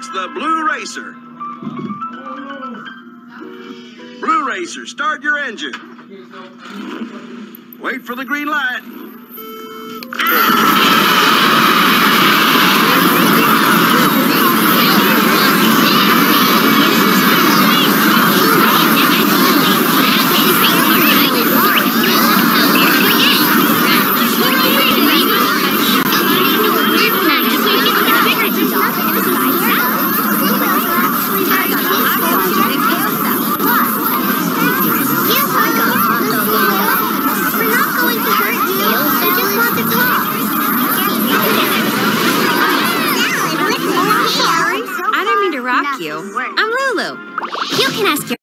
It's the Blue Racer. Blue Racer, start your engine. Wait for the green light. Rock you. I'm Lulu. You can ask your